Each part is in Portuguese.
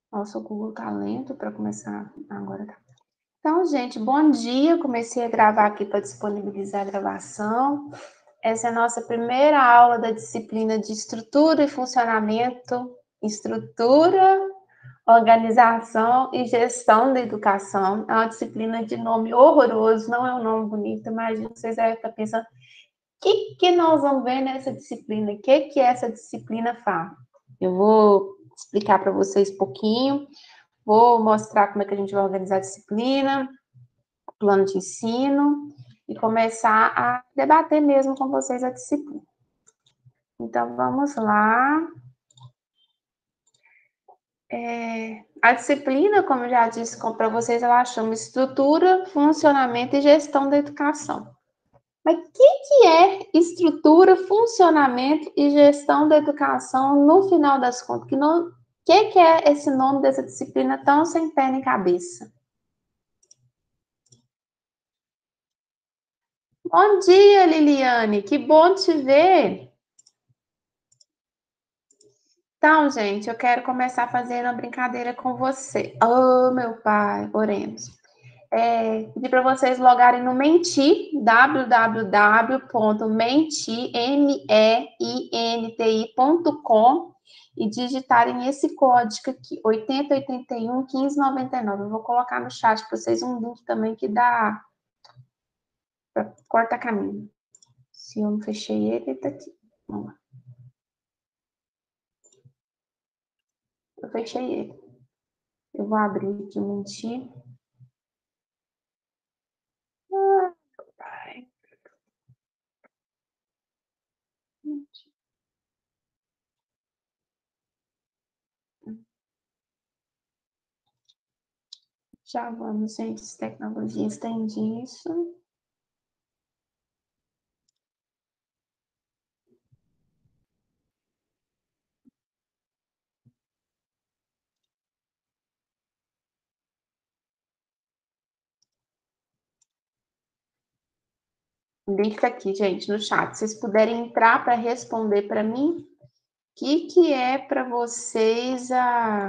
Nossa, o Google tá lento para começar. Agora tá. Então, gente, bom dia. Comecei a gravar aqui para disponibilizar a gravação. Essa é a nossa primeira aula da disciplina de estrutura e funcionamento, estrutura, organização e gestão da educação. É uma disciplina de nome horroroso, não é um nome bonito. Imagina, vocês devem estar pensando, o que nós vamos ver nessa disciplina? O que essa disciplina faz? Eu vou explicar para vocês um pouquinho. Vou mostrar como é que a gente vai organizar a disciplina, plano de ensino e começar a debater mesmo com vocês a disciplina. Então, vamos lá. A disciplina, como eu já disse para vocês, ela chama estrutura, funcionamento e gestão da educação. Mas o que é estrutura, funcionamento e gestão da educação no final das contas? O que é esse nome dessa disciplina tão sem pé nem cabeça? Bom dia, Liliane, que bom te ver. Então, gente, eu quero começar fazendo uma brincadeira com você. Oh, meu pai, oremos. Pedir para vocês logarem no Menti, www.menti.com e digitarem esse código aqui, 8081 1599. Eu vou colocar no chat para vocês um link também que dá para corta caminho. Se eu não fechei ele, ele tá aqui. Vamos lá. Eu fechei ele. Eu vou abrir aqui o Menti. Pai. Já vamos, gente, as tecnologias têm disso. Link tá aqui, gente, no chat. Se vocês puderem entrar para responder para mim, o que é para vocês a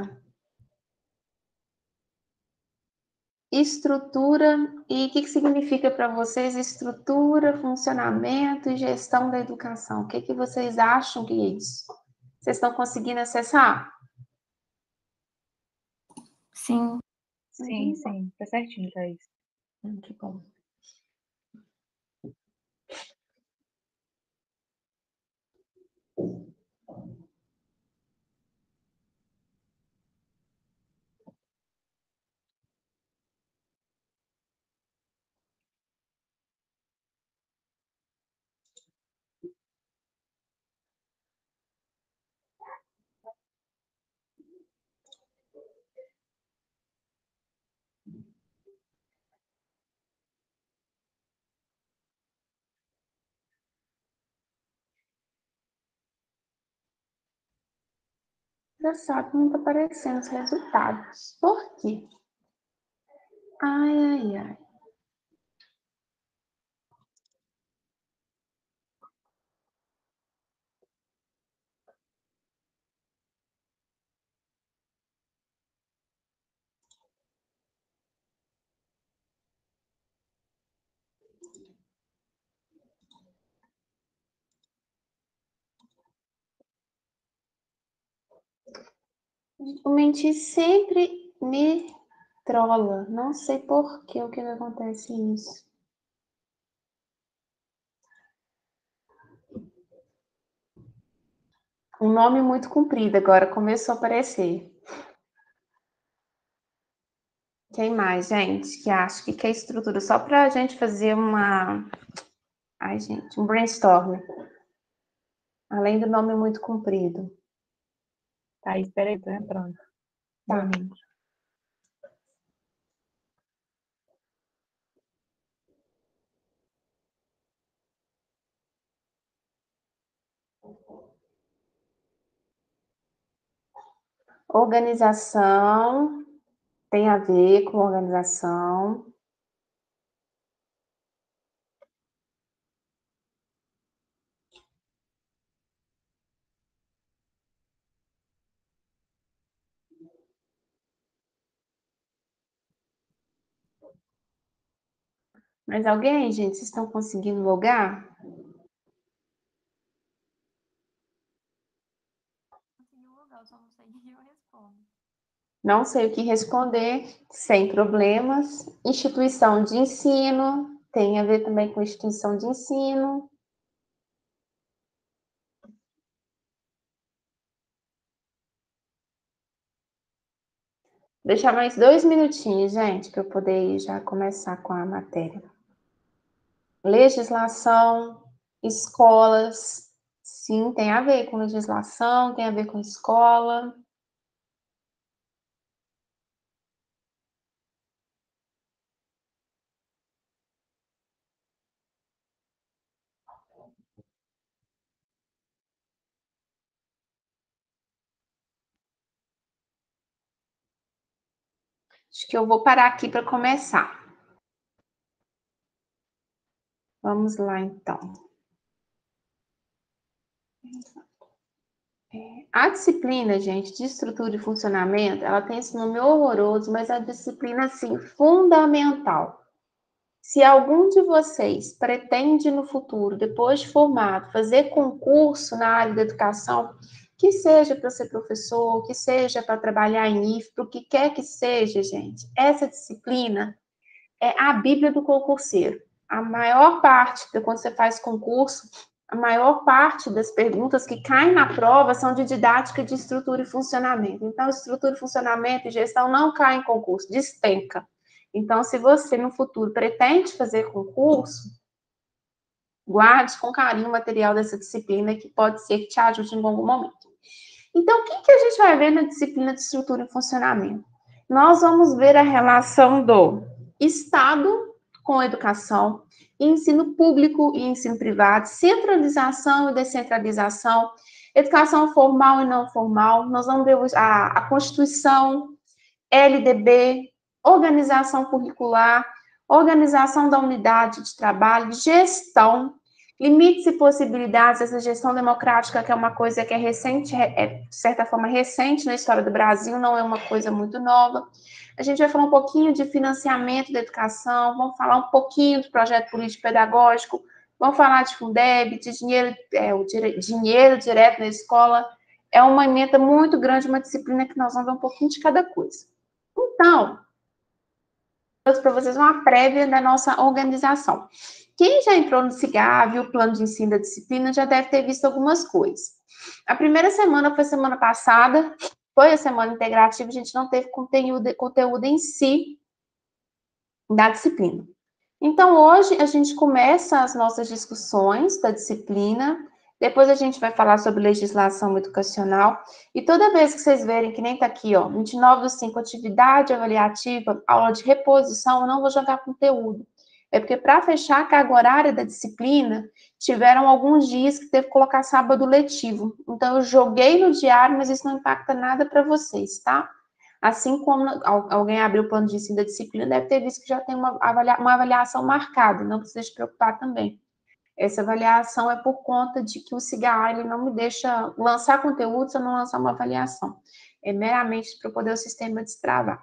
estrutura e o que significa para vocês estrutura, funcionamento e gestão da educação? O que vocês acham que é isso? Vocês estão conseguindo acessar? Sim. Sim. Tá certinho, Thaís. Que bom. Engraçado, não está aparecendo os resultados. Por quê? Ai. O Menti sempre me trola. Não sei por que o que acontece isso. Um nome muito comprido agora começou a aparecer. Quem mais, gente, que acha que é estrutura? Só para a gente fazer um brainstorm. Além do nome muito comprido. Tá, espera aí, tô entrando. Tá. Organização tem a ver com organização. Mais alguém, gente? Vocês estão conseguindo logar? Não sei o que responder, sem problemas. Instituição de ensino, tem a ver também com instituição de ensino. Deixar mais 2 minutinhos, gente, para eu poder já começar com a matéria. Legislação, escolas, sim, tem a ver com legislação, tem a ver com escola. Acho que eu vou parar aqui para começar. Vamos lá, então. A disciplina, gente, de estrutura e funcionamento, ela tem esse nome horroroso, mas é a disciplina, assim, fundamental. Se algum de vocês pretende no futuro, depois de formado, fazer concurso na área da educação, que seja para ser professor, que seja para trabalhar em IFE, o que quer que seja, gente, essa disciplina é a Bíblia do concurseiro. A maior parte, quando você faz concurso, a maior parte das perguntas que caem na prova são de didática de estrutura e funcionamento. Então, estrutura e funcionamento e gestão não caem em concurso, despenca. Então, se você no futuro pretende fazer concurso, guarde com carinho o material dessa disciplina que pode ser que te ajude em algum momento. Então, o que a gente vai ver na disciplina de estrutura e funcionamento? Nós vamos ver a relação do Estado com a educação, ensino público e ensino privado, centralização e descentralização, educação formal e não formal. Nós vamos ver a Constituição, LDB, organização curricular, organização da unidade de trabalho, gestão, limites e possibilidades, essa gestão democrática, que é uma coisa que é recente, de certa forma recente na história do Brasil, não é uma coisa muito nova. A gente vai falar um pouquinho de financiamento da educação, vamos falar um pouquinho do projeto político-pedagógico, vamos falar de Fundeb, de dinheiro direto na escola. É uma ementa muito grande, uma disciplina que nós vamos ver um pouquinho de cada coisa. Então, para vocês uma prévia da nossa organização. Quem já entrou no CIGAV, viu o plano de ensino da disciplina, já deve ter visto algumas coisas. A primeira semana foi semana passada, foi a semana integrativa, a gente não teve conteúdo em si da disciplina. Então, hoje a gente começa as nossas discussões da disciplina, depois a gente vai falar sobre legislação educacional, e toda vez que vocês verem, que nem tá aqui, ó, 29/5, atividade avaliativa, aula de reposição, eu não vou jogar conteúdo. É porque para fechar a carga horária da disciplina, tiveram alguns dias que teve que colocar sábado letivo. Então, eu joguei no diário, mas isso não impacta nada para vocês, tá? Assim como alguém abriu o plano de ensino da disciplina, deve ter visto que já tem uma avaliação marcada, não precisa se preocupar também. Essa avaliação é por conta de que o CIGA ele não me deixa lançar conteúdo se eu não lançar uma avaliação. É meramente para poder o sistema destravar.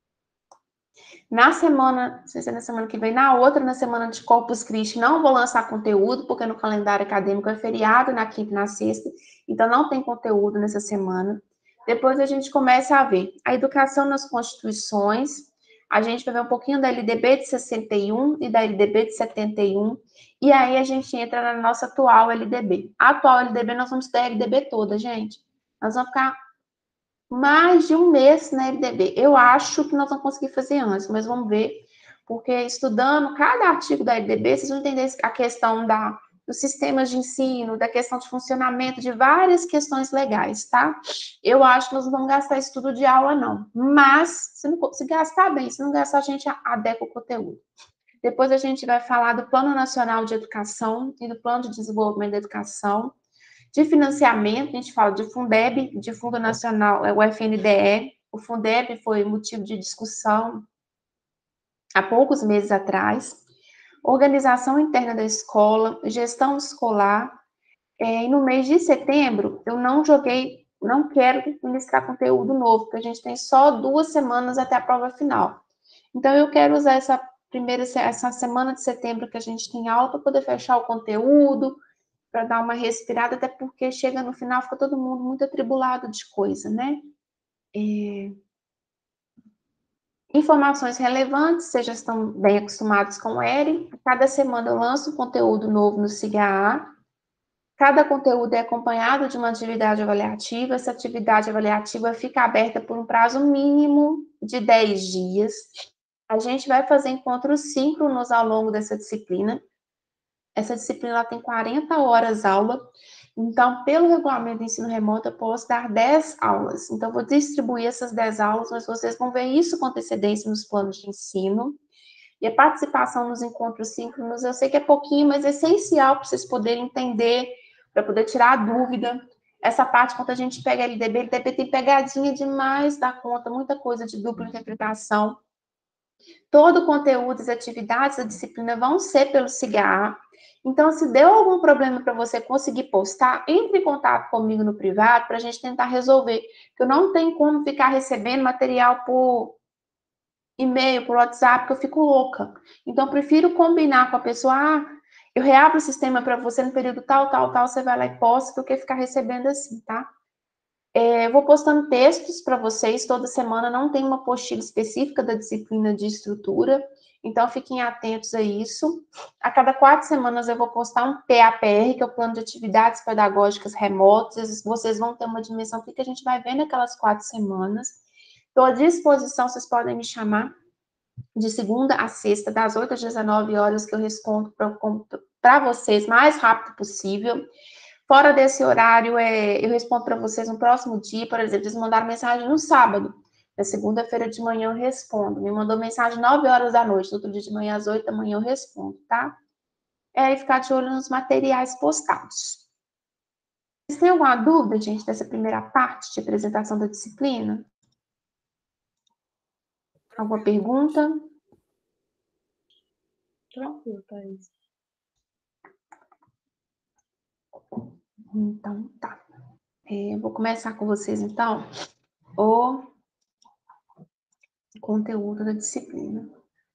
Na semana, não sei se é na semana que vem, na outra, na semana de Corpus Christi, não vou lançar conteúdo, porque no calendário acadêmico é feriado, na quinta e na sexta, então não tem conteúdo nessa semana. Depois a gente começa a ver a educação nas constituições, a gente vai ver um pouquinho da LDB de 61 e da LDB de 71, e aí a gente entra na nossa atual LDB. A atual LDB, nós vamos ter a LDB toda, gente. Nós vamos ficar mais de um mês na LDB. Eu acho que nós vamos conseguir fazer antes, mas vamos ver, porque estudando cada artigo da LDB, vocês vão entender a questão dos sistemas de ensino, da questão de funcionamento, de várias questões legais, tá? Eu acho que nós não vamos gastar estudo de aula, não. Mas, se gastar bem, se não gastar, a gente adequa o conteúdo. Depois a gente vai falar do Plano Nacional de Educação e do Plano de Desenvolvimento da Educação. De financiamento, a gente fala de Fundeb, de Fundo Nacional, o FNDE. O Fundeb foi motivo de discussão há poucos meses atrás. Organização interna da escola, gestão escolar. E no mês de setembro, eu não quero ministrar conteúdo novo, porque a gente tem só 2 semanas até a prova final. Então, eu quero usar essa semana de setembro que a gente tem aula para poder fechar o conteúdo, para dar uma respirada, até porque chega no final, fica todo mundo muito atribulado de coisa, né? Informações relevantes, vocês já estão bem acostumados com o ERI. Cada semana eu lanço um conteúdo novo no SIGA. Cada conteúdo é acompanhado de uma atividade avaliativa. Essa atividade avaliativa fica aberta por um prazo mínimo de 10 dias. A gente vai fazer encontros síncronos ao longo dessa disciplina. Essa disciplina ela tem 40 horas aula. Então, pelo regulamento do ensino remoto, eu posso dar 10 aulas. Então, eu vou distribuir essas 10 aulas, mas vocês vão ver isso com antecedência nos planos de ensino. E a participação nos encontros síncronos, eu sei que é pouquinho, mas é essencial para vocês poderem entender, para poder tirar a dúvida. Essa parte, quando a gente pega LDB tem pegadinha demais da conta, muita coisa de dupla interpretação. Todo o conteúdo, as atividades da disciplina vão ser pelo SIGA. Então, se deu algum problema para você conseguir postar, entre em contato comigo no privado para a gente tentar resolver. Porque eu não tenho como ficar recebendo material por e-mail, por WhatsApp, porque eu fico louca. Então, eu prefiro combinar com a pessoa, eu reabro o sistema para você no período tal, você vai lá e posta, do que ficar recebendo assim, tá? Eu vou postando textos para vocês toda semana, não tem uma apostila específica da disciplina de estrutura, então fiquem atentos a isso. A cada 4 semanas eu vou postar um PAPR, que é o Plano de Atividades Pedagógicas Remotas, vocês vão ter uma dimensão que a gente vai ver naquelas 4 semanas. Estou à disposição, vocês podem me chamar de segunda a sexta, das 8 às 19 horas, que eu respondo para vocês mais rápido possível. Fora desse horário, eu respondo para vocês no próximo dia, por exemplo, eles mandaram mensagem no sábado. Na segunda-feira de manhã eu respondo. Me mandou mensagem 9 horas da noite, no outro dia de manhã às 8 da manhã eu respondo, tá? E ficar de olho nos materiais postados. Vocês têm alguma dúvida, gente, dessa primeira parte de apresentação da disciplina? Alguma pergunta? Tranquilo, Thaís. Então, tá. Vou começar com vocês, então, o conteúdo da disciplina.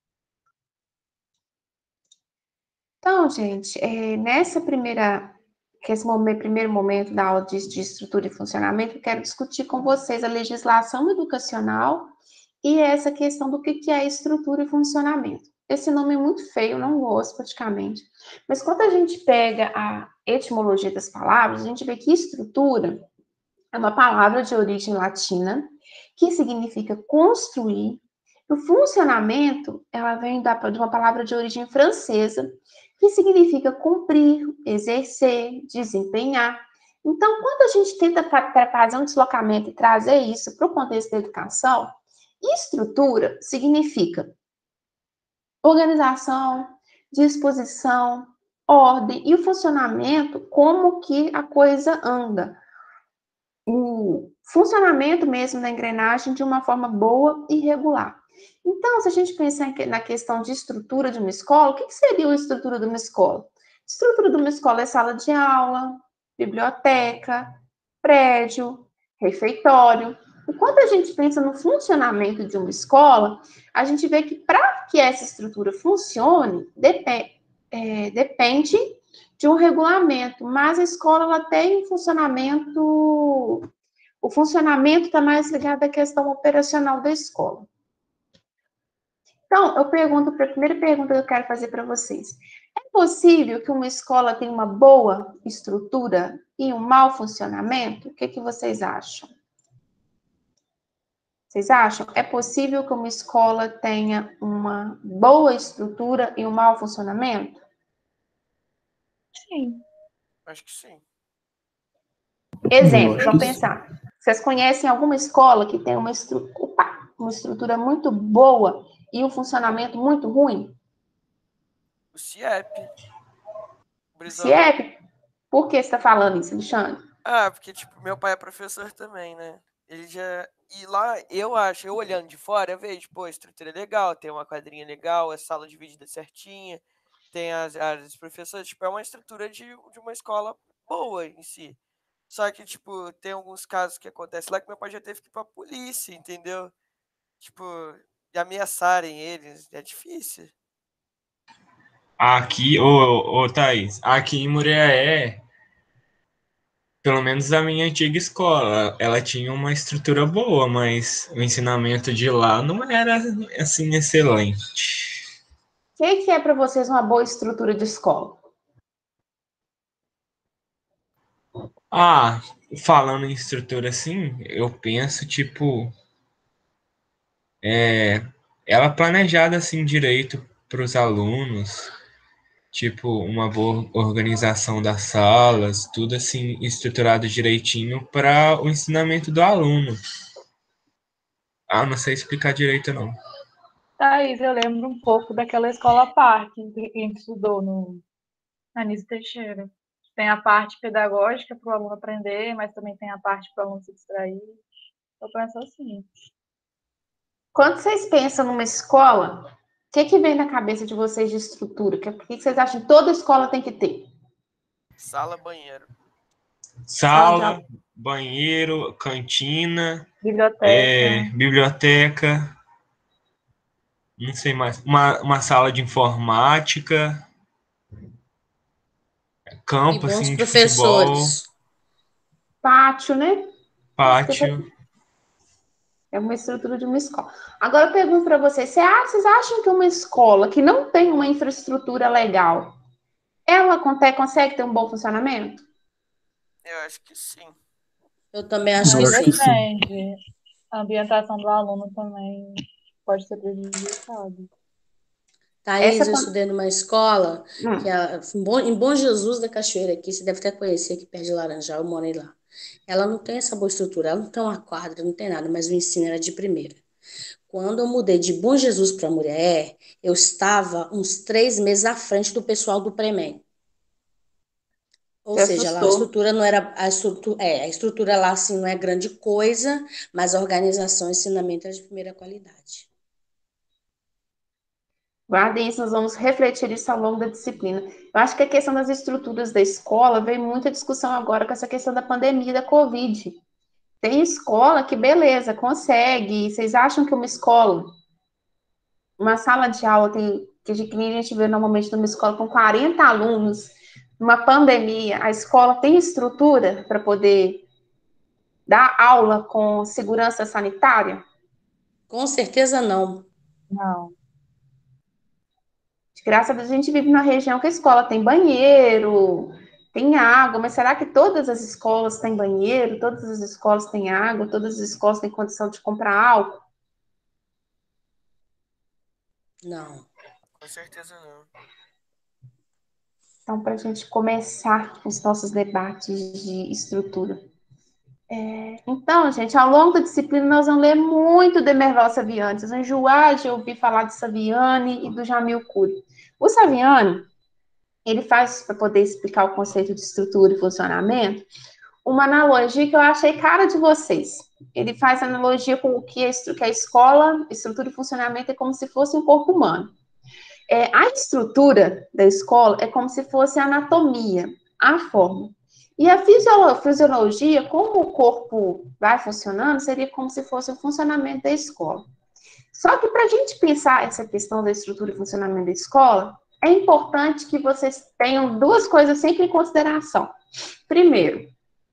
Então, gente, nessa primeiro momento da aula de estrutura e funcionamento, eu quero discutir com vocês a legislação educacional e essa questão do que é estrutura e funcionamento. Esse nome é muito feio, eu não gosto praticamente. Mas quando a gente pega a etimologia das palavras, a gente vê que estrutura é uma palavra de origem latina que significa construir. O funcionamento, ela vem de uma palavra de origem francesa que significa cumprir, exercer, desempenhar. Então, quando a gente tenta fazer um deslocamento e trazer isso para o contexto da educação, estrutura significa organização, disposição, ordem e o funcionamento, como que a coisa anda. O funcionamento mesmo da engrenagem de uma forma boa e regular. Então, se a gente pensar na questão de estrutura de uma escola, o que seria a estrutura de uma escola? A estrutura de uma escola é sala de aula, biblioteca, prédio, refeitório. E quando a gente pensa no funcionamento de uma escola, a gente vê que para que essa estrutura funcione, depende de um regulamento, mas a escola ela tem um funcionamento, o funcionamento está mais ligado à questão operacional da escola. Então, a primeira pergunta que eu quero fazer para vocês. É possível que uma escola tenha uma boa estrutura e um mau funcionamento? O que vocês acham? Vocês acham? É possível que uma escola tenha uma boa estrutura e um mau funcionamento? Sim. Acho que sim. Exemplo, vamos pensar. Vocês conhecem alguma escola que tem uma estrutura muito boa e um funcionamento muito ruim? O CIEP. CIEP? Por que você está falando isso, Alexandre? Porque, tipo, meu pai é professor também, né? Ele já... E lá, eu olhando de fora, eu vejo, pô, a estrutura é legal, tem uma quadrinha legal, a sala dividida certinha, tem as professoras, tipo, é uma estrutura de uma escola boa em si. Só que, tipo, tem alguns casos que acontecem lá que meu pai já teve que ir pra polícia, entendeu? Tipo, de ameaçarem eles, é difícil. Aqui, ô Thaís, aqui em Muriaé, pelo menos a minha antiga escola, ela tinha uma estrutura boa, mas o ensinamento de lá não era, assim, excelente. O que é para vocês uma boa estrutura de escola? Ah, falando em estrutura assim, eu penso, tipo, ela planejada assim direito para os alunos, tipo, uma boa organização das salas, tudo assim estruturado direitinho para o ensinamento do aluno. Ah, não sei explicar direito, não. Thaís, eu lembro um pouco daquela escola Parque que a gente estudou no Anísio Teixeira. Tem a parte pedagógica para o aluno aprender, mas também tem a parte para o aluno se distrair. Eu penso assim. Quando vocês pensam numa escola, o que vem na cabeça de vocês de estrutura? O que vocês acham que toda escola tem que ter? Sala, banheiro. Sala, banheiro, cantina, Biblioteca. biblioteca, não sei mais, uma sala de informática, E campo bons assim de futebol, professores. Pátio, né? pátio. É uma estrutura de uma escola. Agora eu pergunto para vocês, vocês acham que uma escola que não tem uma infraestrutura legal, ela consegue ter um bom funcionamento? Eu acho que sim. Eu também acho que Mas sim. depende. A ambientação do aluno também pode ser prejudicada. Thaís, eu estudei numa escola que em Bom Jesus da Cachoeira, aqui, você deve até conhecer, aqui perto de Laranjal, eu morei lá. Ela não tem essa boa estrutura, ela não tem uma quadra, não tem nada, mas o ensino era de primeira. Quando eu mudei de Bom Jesus para Murié, eu estava uns 3 meses à frente do pessoal do Premem. Ou Você seja, lá a assustou. estrutura não era a estrutura lá assim não é grande coisa, mas a organização e ensinamento é de primeira qualidade. Guardem isso, nós vamos refletir isso ao longo da disciplina. Eu acho que a questão das estruturas da escola veio muita discussão agora com essa questão da pandemia da Covid. Tem escola que, beleza, consegue. Vocês acham que uma escola, uma sala de aula, que a gente vê normalmente numa escola com 40 alunos, numa pandemia, a escola tem estrutura para poder dar aula com segurança sanitária? Com certeza não. Não. Graças a Deus a gente vive numa região que a escola tem banheiro, tem água, mas será que todas as escolas têm banheiro, todas as escolas têm água, todas as escolas têm condição de comprar álcool? Não. Com certeza não. Então, para a gente começar os nossos debates de estrutura. Então, gente, ao longo da disciplina nós vamos ler muito Demerval Saviani. Vocês vão enjoar de ouvir falar de Saviani e do Jamil Cury. O Saviani, ele faz, para poder explicar o conceito de estrutura e funcionamento, uma analogia que eu achei cara de vocês. Ele faz analogia com o que a escola, estrutura e funcionamento é como se fosse um corpo humano. A estrutura da escola é como se fosse a anatomia, a forma. E a fisiologia, como o corpo vai funcionando, seria como se fosse o funcionamento da escola. Só que para a gente pensar essa questão da estrutura e funcionamento da escola, é importante que vocês tenham duas coisas sempre em consideração. Primeiro,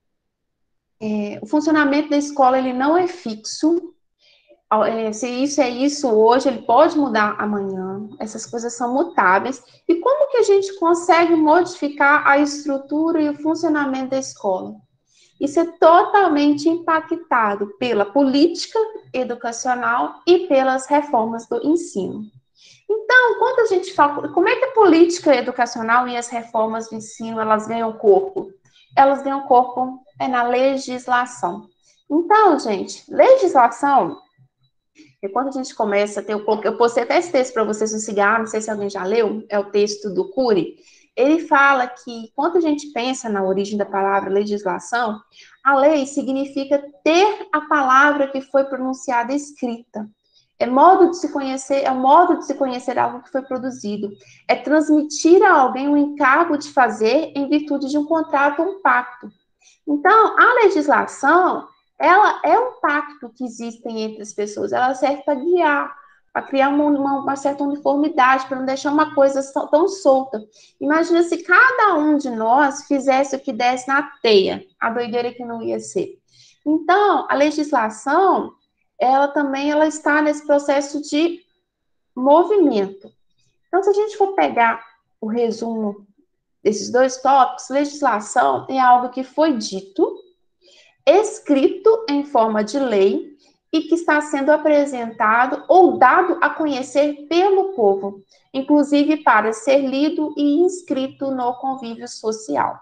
o funcionamento da escola ele não é fixo. Se isso é isso hoje, ele pode mudar amanhã. Essas coisas são mutáveis. E como que a gente consegue modificar a estrutura e o funcionamento da escola? Isso é totalmente impactado pela política educacional e pelas reformas do ensino. Então, quando a gente fala, como é que a política educacional e as reformas do ensino, elas ganham corpo? Elas ganham corpo na legislação. Então, gente, legislação, quando a gente começa a ter eu postei até esse texto para vocês no Cigarro, não sei se alguém já leu, é o texto do Cury. Ele fala que quando a gente pensa na origem da palavra legislação, a lei significa ter a palavra que foi pronunciada escrita. É modo de se conhecer algo que foi produzido. É transmitir a alguém um encargo de fazer em virtude de um contrato ou um pacto. Então, a legislação, ela é um pacto que existe entre as pessoas. Ela serve para guiar, para criar uma certa uniformidade, para não deixar uma coisa tão solta. Imagina se cada um de nós fizesse o que desse na teia, a doideira que não ia ser. Então, a legislação, ela está nesse processo de movimento. Então, se a gente for pegar o resumo desses dois tópicos, legislação é algo que foi dito, escrito em forma de lei e que está sendo apresentado ou dado a conhecer pelo povo, inclusive para ser lido e inscrito no convívio social.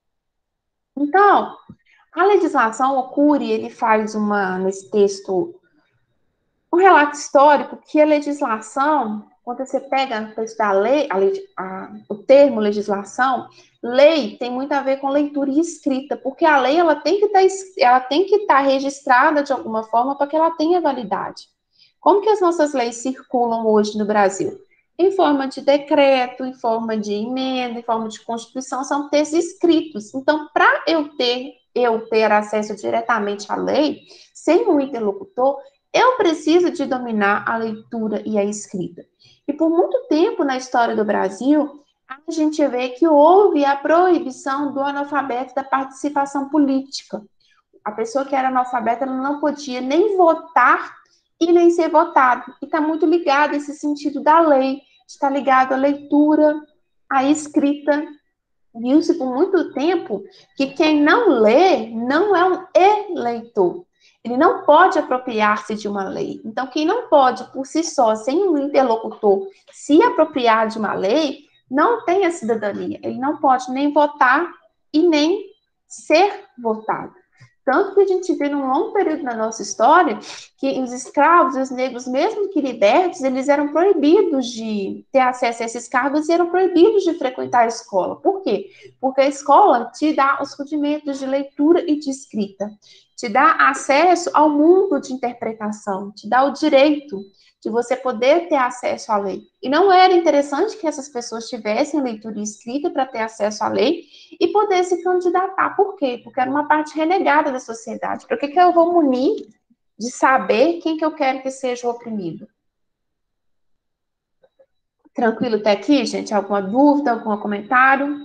Então, a legislação, o Cury, ele faz nesse texto, um relato histórico que a legislação, quando você pega no texto da lei, o termo legislação, lei tem muito a ver com leitura e escrita, porque a lei ela tem que estar registrada de alguma forma para que ela tenha validade. Como que as nossas leis circulam hoje no Brasil? Em forma de decreto, em forma de emenda, em forma de constituição, são textos escritos. Então, para eu ter acesso diretamente à lei, sem um interlocutor, eu preciso de dominar a leitura e a escrita. E por muito tempo na história do Brasil, a gente vê que houve a proibição do analfabeto da participação política. A pessoa que era analfabeta ela não podia nem votar e nem ser votado. E está muito ligado a esse sentido da lei, está ligado à leitura, à escrita. Viu-se por muito tempo que quem não lê não é um eleitor. Ele não pode apropriar-se de uma lei. Então, quem não pode, por si só, sem um interlocutor, se apropriar de uma lei, não tem a cidadania. Ele não pode nem votar e nem ser votado. Tanto que a gente vê num longo período na nossa história que os escravos, os negros, mesmo que libertos, eles eram proibidos de ter acesso a esses cargos e eram proibidos de frequentar a escola. Por quê? Porque a escola te dá os rudimentos de leitura e de escrita, te dá acesso ao mundo de interpretação, te dá o direito de você poder ter acesso à lei. E não era interessante que essas pessoas tivessem leitura e escrita para ter acesso à lei e poder se candidatar. Por quê? Porque era uma parte renegada da sociedade. Para que eu vou munir de saber quem que eu quero que seja o oprimido? Tranquilo até aqui, gente? Alguma dúvida, algum comentário?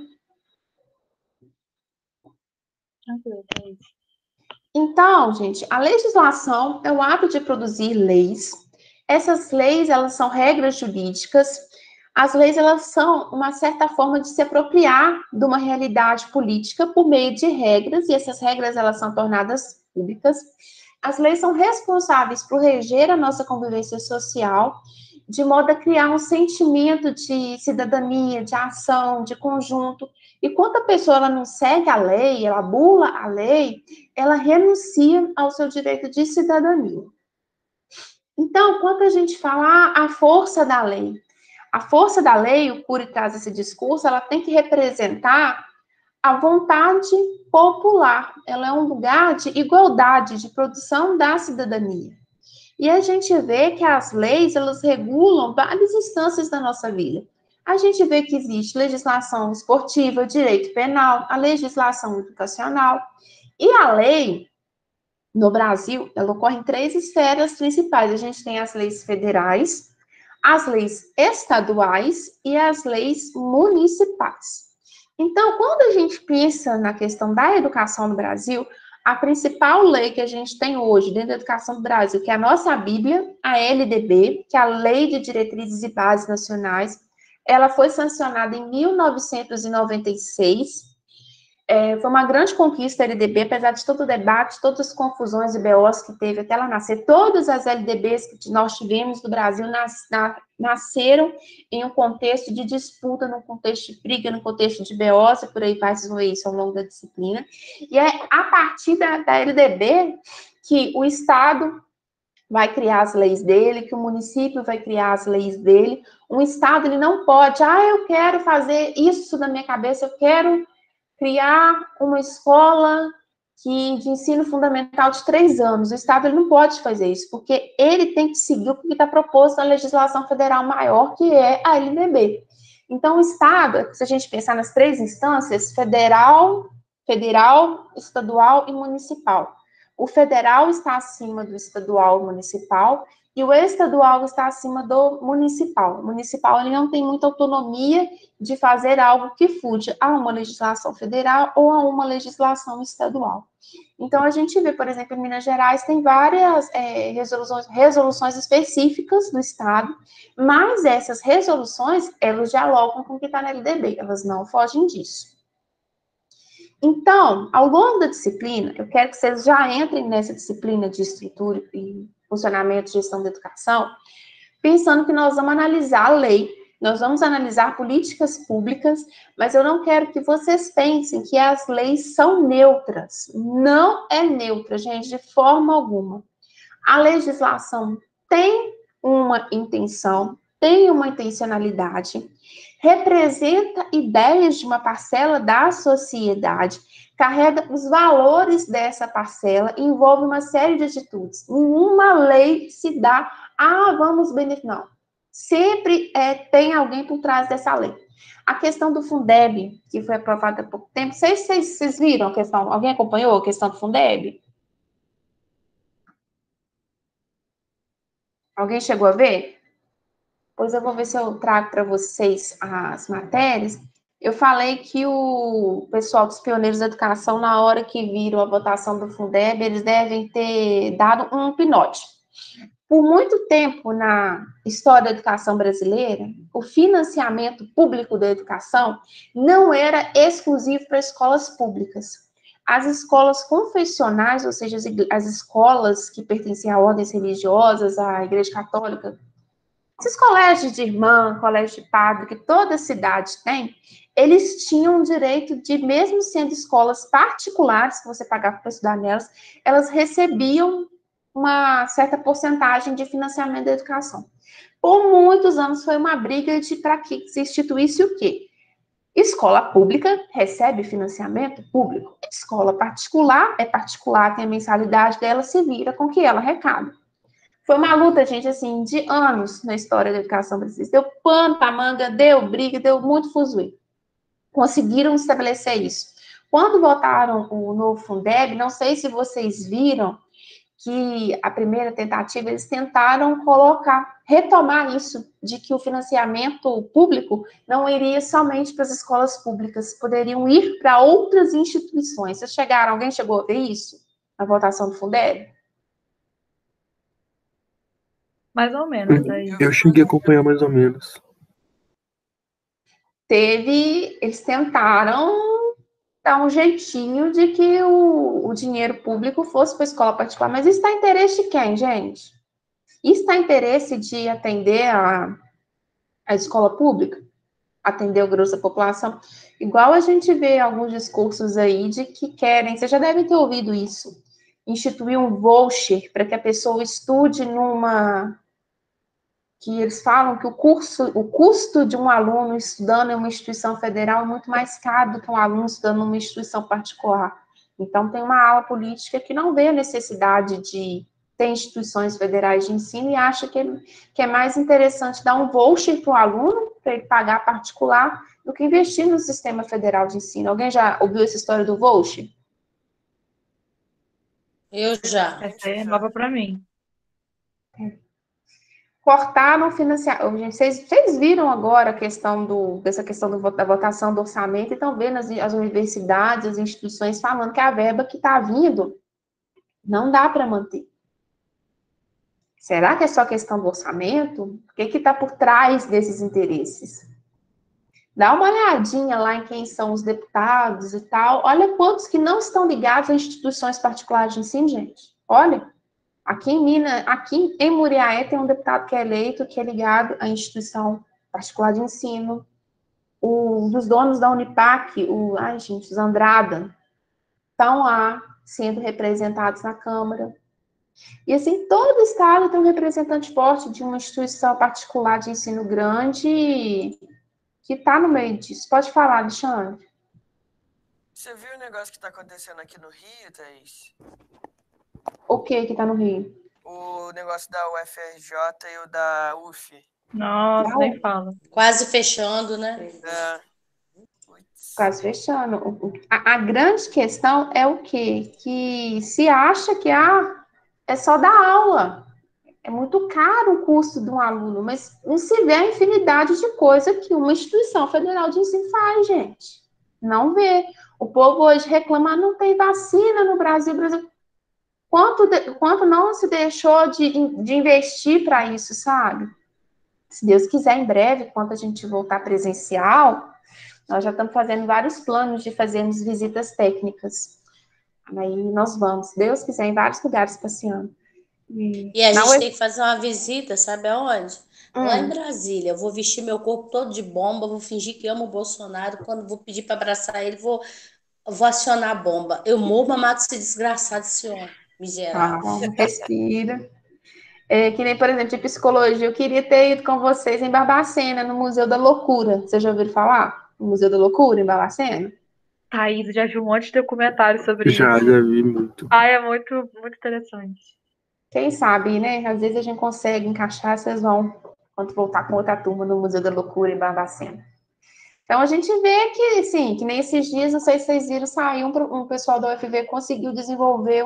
Tranquilo, é isso. Então, gente, a legislação é o ato de produzir leis. Essas leis, elas são regras jurídicas. As leis, elas são uma certa forma de se apropriar de uma realidade política por meio de regras, e essas regras, elas são tornadas públicas. As leis são responsáveis por reger a nossa convivência social, de modo a criar um sentimento de cidadania, de ação, de conjunto. E quando a pessoa ela não segue a lei, ela bula a lei, ela renuncia ao seu direito de cidadania. Então, quando a gente fala a força da lei, o Cury traz esse discurso, ela tem que representar a vontade popular. Ela é um lugar de igualdade, de produção da cidadania. E a gente vê que as leis, elas regulam várias instâncias da nossa vida. A gente vê que existe legislação esportiva, direito penal, a legislação educacional. E a lei, no Brasil, ela ocorre em 3 esferas principais. A gente tem as leis federais, as leis estaduais e as leis municipais. Então, quando a gente pensa na questão da educação no Brasil, a principal lei que a gente tem hoje dentro da educação do Brasil, que é a nossa Bíblia, a LDB, que é a Lei de Diretrizes e Bases Nacionais, ela foi sancionada em 1996. Foi uma grande conquista a LDB, apesar de todo o debate, todas as confusões e BOs que teve até ela nascer. Todas as LDBs que nós tivemos no Brasil nasceram em um contexto de disputa, num contexto de briga, num contexto de BOs, e por aí vai, vocês vão ver isso ao longo da disciplina. E é a partir da LDB que o Estado vai criar as leis dele, que o município vai criar as leis dele. Um Estado, ele não pode, eu quero fazer isso da minha cabeça, eu quero criar uma escola de ensino fundamental de 3 anos. O Estado ele não pode fazer isso, porque ele tem que seguir o que está proposto na legislação federal maior, que é a LDB. Então, o Estado, se a gente pensar nas 3 instâncias, federal, estadual e municipal. O federal está acima do estadual e municipal, e o estadual está acima do municipal. O municipal ele não tem muita autonomia de fazer algo que fuja a uma legislação federal ou a uma legislação estadual. Então, a gente vê, por exemplo, em Minas Gerais, tem várias resoluções específicas do Estado, mas essas resoluções, elas dialogam com o que está na LDB, elas não fogem disso. Então, ao longo da disciplina, eu quero que vocês já entrem nessa disciplina de estrutura e funcionamento e gestão da educação, pensando que nós vamos analisar a lei, nós vamos analisar políticas públicas, mas eu não quero que vocês pensem que as leis são neutras. Não é neutra, gente, de forma alguma. A legislação tem uma intenção, tem uma intencionalidade, representa ideias de uma parcela da sociedade, carrega os valores dessa parcela, envolve uma série de atitudes. Nenhuma lei se dá, vamos beneficiar. Não. Sempre tem alguém por trás dessa lei. A questão do Fundeb, que foi aprovada há pouco tempo, vocês viram a questão? Alguém acompanhou a questão do Fundeb? Alguém chegou a ver? Pois eu vou ver se eu trago para vocês as matérias. Eu falei que o pessoal dos pioneiros da educação, na hora que viram a votação do Fundeb, eles devem ter dado um pinote. Por muito tempo na história da educação brasileira, o financiamento público da educação não era exclusivo para escolas públicas. As escolas confessionais, ou seja, as escolas que pertenciam a ordens religiosas, à Igreja Católica, esses colégios de irmã, colégio de padre, que toda cidade tem, eles tinham o direito de, mesmo sendo escolas particulares, que você pagava para estudar nelas, elas recebiam uma certa porcentagem de financiamento da educação. Por muitos anos foi uma briga para que se instituísse o quê? Escola pública recebe financiamento público. Escola particular é particular, tem a mensalidade dela, se vira com o que ela arrecada. Foi uma luta, gente, assim, de anos na história da educação brasileira. Deu pano pra manga, deu briga, deu muito fuzuê. Conseguiram estabelecer isso. Quando votaram o novo Fundeb, não sei se vocês viram que a primeira tentativa, eles tentaram retomar isso, de que o financiamento público não iria somente para as escolas públicas, poderiam ir para outras instituições. Alguém chegou a ver isso? Na votação do Fundeb? Mais ou menos, aí. Eu cheguei a acompanhar mais ou menos. Eles tentaram dar um jeitinho de que o dinheiro público fosse para a escola particular, mas isso está em interesse de quem, gente? Isso está em interesse de atender a escola pública? Atender o grosso da população? Igual a gente vê alguns discursos aí de que querem, vocês já devem ter ouvido isso, instituir um voucher para que a pessoa estude que eles falam que o custo de um aluno estudando em uma instituição federal é muito mais caro do que um aluno estudando em uma instituição particular. Então, tem uma ala política que não vê a necessidade de ter instituições federais de ensino e acha que é mais interessante dar um voucher para o aluno, para ele pagar particular, do que investir no sistema federal de ensino. Alguém já ouviu essa história do voucher? Eu já. Essa aí é nova para mim. Cortaram o financiamento. Gente, vocês viram agora dessa questão da votação do orçamento e estão vendo as universidades, as instituições falando que a verba que está vindo não dá para manter. Será que é só questão do orçamento? O que está por trás desses interesses? Dá uma olhadinha lá em quem são os deputados e tal. Olha quantos que não estão ligados a instituições particulares de ensino, gente. Olha. Aqui em Muriaé tem um deputado que é eleito, que é ligado à instituição particular de ensino. Um dos donos da Unipac, os Andrada, estão lá sendo representados na Câmara. E assim, todo estado tem um representante forte de uma instituição particular de ensino grande que está no meio disso. Pode falar, Alexandre. Você viu o negócio que está acontecendo aqui no Rio, Thaís? O que está no Rio? O negócio da UFRJ e o da UF. Nossa, nem fala. Quase fechando, né? Quase fechando. A grande questão é o quê? Que se acha que é só dar aula. É muito caro o custo de um aluno, mas não se vê a infinidade de coisa que uma instituição federal de ensino faz, gente. Não vê. O povo hoje reclama, não tem vacina no Brasil. Quanto não se deixou de investir para isso, sabe? Se Deus quiser, em breve, quando a gente voltar presencial, nós já estamos fazendo vários planos de fazermos visitas técnicas. Aí nós vamos, se Deus quiser, em vários lugares passeando. E a gente tem que fazer uma visita, sabe aonde? Lá em Hum. Brasília. Eu vou vestir meu corpo todo de bomba, vou fingir que amo o Bolsonaro. Quando vou pedir para abraçar ele, vou acionar a bomba. Eu morro, mas mato esse desgraçado, esse homem, miserável. Calma, respira. Que nem, por exemplo, de psicologia, eu queria ter ido com vocês em Barbacena, no Museu da Loucura. Vocês já ouviram falar? No Museu da Loucura, em Barbacena? Thaís, já vi um monte de documentário sobre Já isso. vi muito. É muito, muito interessante. Quem sabe, né? Às vezes a gente consegue encaixar, vocês vão, quando voltar com outra turma no Museu da Loucura, em Barbacena. Então, a gente vê que, sim, que nem esses dias, não sei se vocês viram, saiu um pessoal da UFV conseguiu desenvolver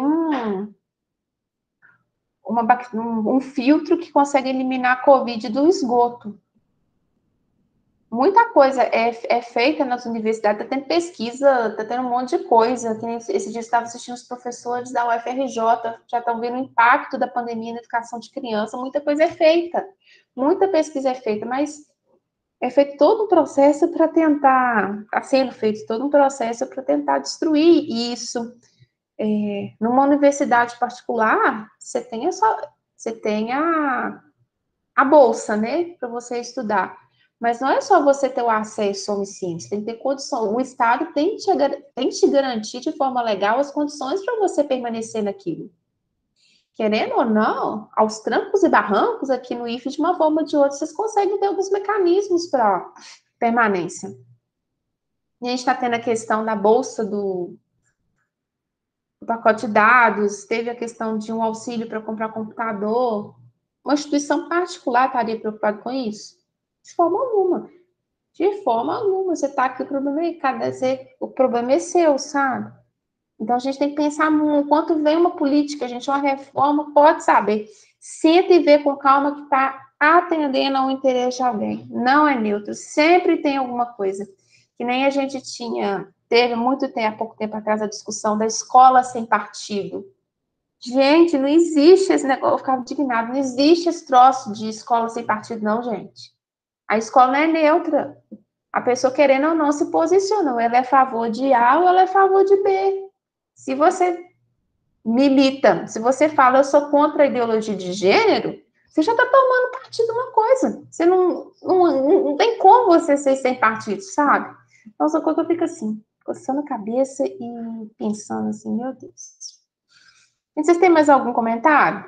um filtro que consegue eliminar a Covid do esgoto. Muita coisa é feita nas universidades, está tendo pesquisa, está tendo um monte de coisa. Esse dia eu estava assistindo os professores da UFRJ, já estão vendo o impacto da pandemia na educação de criança. Muita coisa é feita, muita pesquisa é feita, mas é feito todo um processo para tentar, está sendo feito todo um processo para tentar destruir isso. Numa universidade particular, você tem a bolsa, né, para você estudar. Mas não é só você ter o acesso ao ensino, você tem que ter condição. O Estado tem que te garantir de forma legal as condições para você permanecer naquilo. Querendo ou não, aos trancos e barrancos, aqui no IFE, de uma forma ou de outra, vocês conseguem ter alguns mecanismos para permanência. E a gente está tendo a questão da bolsa do pacote de dados, teve a questão de um auxílio para comprar computador. Uma instituição particular estaria preocupada com isso? De forma alguma. De forma alguma. Você está aqui, o problema é seu, sabe? Então, a gente tem que pensar no quanto vem uma política, gente, uma reforma, pode saber. Senta e vê com calma que está atendendo ao interesse de alguém. Não é neutro. Sempre tem alguma coisa. Que nem a gente teve muito tempo, há pouco tempo atrás, a discussão da escola sem partido. Gente, não existe esse negócio, eu ficava indignada, não existe esse troço de escola sem partido, não, gente. A escola não é neutra. A pessoa, querendo ou não, se posiciona. Ou ela é a favor de A ou ela é a favor de B. Se você milita, se você fala, eu sou contra a ideologia de gênero, você já está tomando partido de uma coisa. Você não tem como você ser sem partido, sabe? Então, só que eu fico assim, coçando a cabeça e pensando assim, meu Deus. Vocês têm mais algum comentário?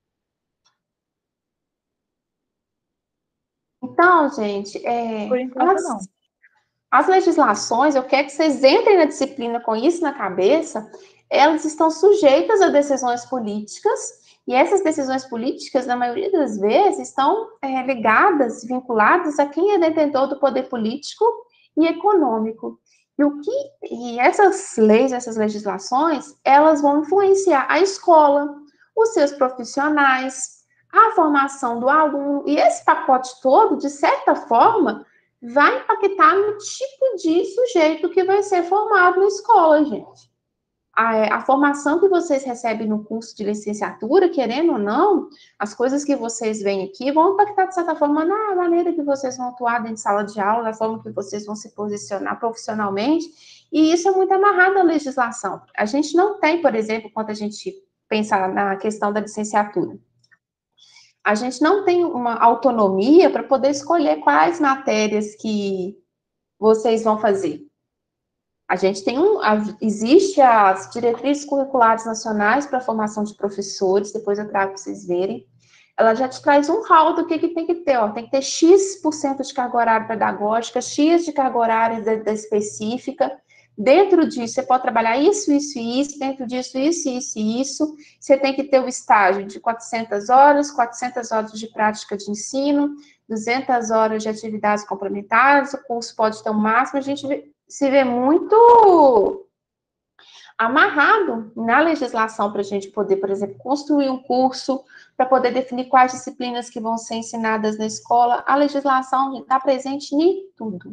Então, gente, Por enquanto, não. As legislações, eu quero que vocês entrem na disciplina com isso na cabeça, elas estão sujeitas a decisões políticas, e essas decisões políticas, na maioria das vezes, estão ligadas, vinculadas a quem é detentor do poder político e econômico. E essas leis, essas legislações, elas vão influenciar a escola, os seus profissionais, a formação do aluno, e esse pacote todo, de certa forma, vai impactar no tipo de sujeito que vai ser formado na escola, gente. A formação que vocês recebem no curso de licenciatura, querendo ou não, as coisas que vocês veem aqui vão impactar, de certa forma, na maneira que vocês vão atuar dentro de sala de aula, na forma que vocês vão se posicionar profissionalmente, e isso é muito amarrado à legislação. A gente não tem, por exemplo, quando a gente pensa na questão da licenciatura, a gente não tem uma autonomia para poder escolher quais matérias que vocês vão fazer. A gente tem existe as diretrizes curriculares nacionais para a formação de professores, depois eu trago para vocês verem. Ela já te traz um hall do que tem que ter, ó. Tem que ter X% de carga horária pedagógica, X de carga horária da específica. Dentro disso, você pode trabalhar isso, isso e isso, dentro disso, isso, isso e isso. Você tem que ter o estágio de 400 horas de prática de ensino, 200 horas de atividades complementares, o curso pode ter um máximo, a gente se vê muito amarrado na legislação para a gente poder, por exemplo, construir um curso, para poder definir quais disciplinas que vão ser ensinadas na escola. A legislação está presente em tudo.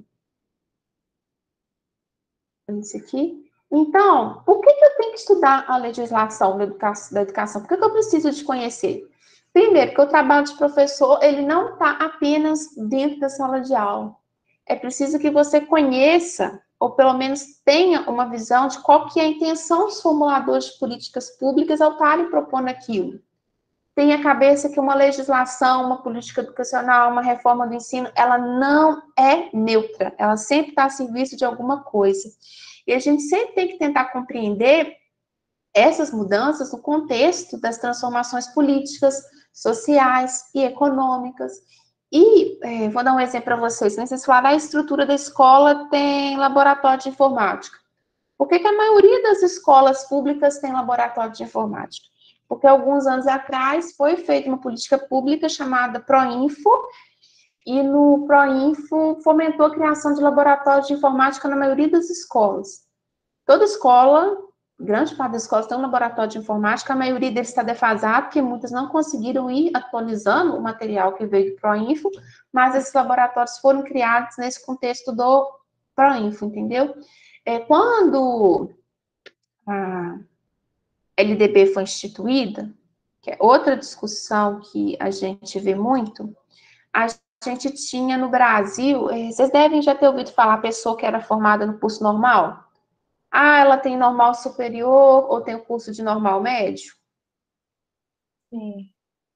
Isso aqui. Então, por que eu tenho que estudar a legislação da educação? Por que eu preciso de conhecer? Primeiro, porque o trabalho de professor, ele não está apenas dentro da sala de aula. É preciso que você conheça, ou pelo menos tenha uma visão de qual que é a intenção dos formuladores de políticas públicas ao estarem propondo aquilo. Tenha a cabeça que uma legislação, uma política educacional, uma reforma do ensino, ela não é neutra, ela sempre está a serviço de alguma coisa. E a gente sempre tem que tentar compreender essas mudanças no contexto das transformações políticas, sociais e econômicas. E vou dar um exemplo para vocês. Vocês falaram, a estrutura da escola tem laboratório de informática. Por que a maioria das escolas públicas tem laboratório de informática? Porque alguns anos atrás foi feita uma política pública chamada Proinfo, e no Proinfo fomentou a criação de laboratórios de informática na maioria das escolas. Toda escola, grande parte das escolas tem um laboratório de informática, a maioria deles está defasado, porque muitas não conseguiram ir atualizando o material que veio do Proinfo, mas esses laboratórios foram criados nesse contexto do Proinfo, entendeu? Quando a LDB foi instituída, que é outra discussão que a gente vê muito, a gente tinha no Brasil, vocês devem já ter ouvido falar, a pessoa que era formada no curso normal. Ela tem normal superior ou tem o curso de normal médio? Sim.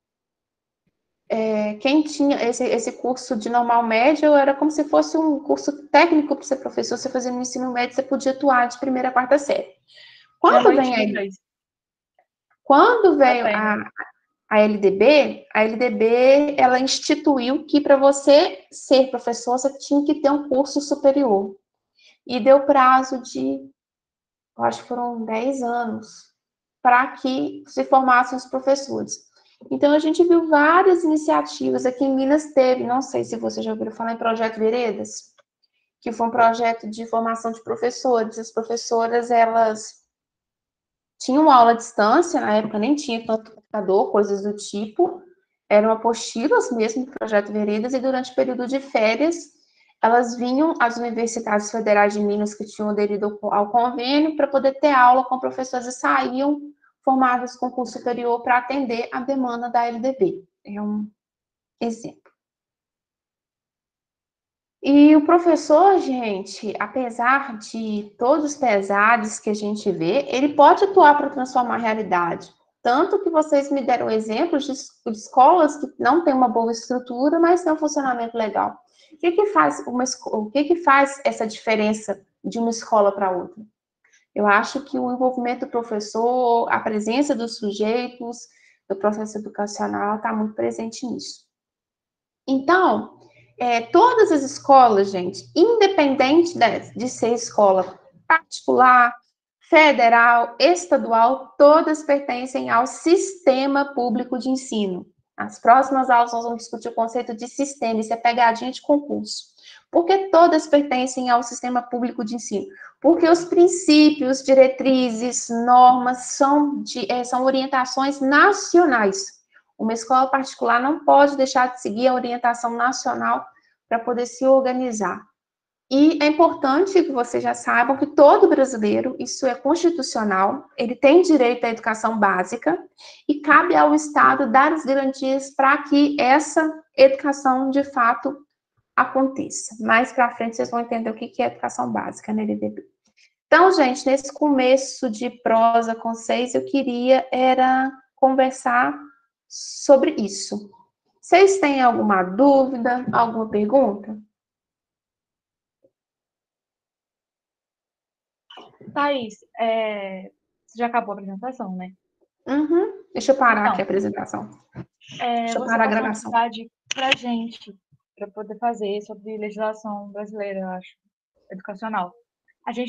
Quem tinha esse curso de normal médio era como se fosse um curso técnico para ser professor. Você fazia no ensino médio, você podia atuar de primeira a quarta série. Quando veio a LDB, ela instituiu que para você ser professor, você tinha que ter um curso superior. E deu prazo de, eu acho que foram 10 anos, para que se formassem os professores. Então, a gente viu várias iniciativas. Aqui em Minas teve, não sei se você já ouviu falar em Projeto Veredas, que foi um projeto de formação de professores. As professoras, elas tinham aula à distância, na época nem tinha tanto computador, coisas do tipo, eram apostilas mesmo do Projeto Veredas, e durante o período de férias, elas vinham às universidades federais de Minas que tinham aderido ao convênio para poder ter aula com professores e saíam formados com curso superior para atender a demanda da LDB. É um exemplo. E o professor, gente, apesar de todos os pesares que a gente vê, ele pode atuar para transformar a realidade. Tanto que vocês me deram exemplos de escolas que não têm uma boa estrutura, mas têm um funcionamento legal. O que faz essa diferença de uma escola para outra? Eu acho que o envolvimento do professor, a presença dos sujeitos, do processo educacional, está muito presente nisso. Então, todas as escolas, gente, independente de ser escola particular, federal, estadual, todas pertencem ao sistema público de ensino. As próximas aulas nós vamos discutir o conceito de sistema, isso é pegadinha de concurso. Por que todas pertencem ao sistema público de ensino? Porque os princípios, diretrizes, normas são orientações nacionais. Uma escola particular não pode deixar de seguir a orientação nacional para poder se organizar. E é importante que vocês já saibam que todo brasileiro, isso é constitucional, ele tem direito à educação básica e cabe ao Estado dar as garantias para que essa educação, de fato, aconteça. Mais para frente vocês vão entender o que é educação básica na LDB. Então, gente, nesse começo de prosa com vocês, eu queria conversar sobre isso. Vocês têm alguma dúvida, alguma pergunta? Thaís, você já acabou a apresentação, né? Uhum. Deixa eu parar aqui a apresentação. Deixa eu parar a gravação. Para a gente, para poder fazer sobre legislação brasileira, eu acho, educacional.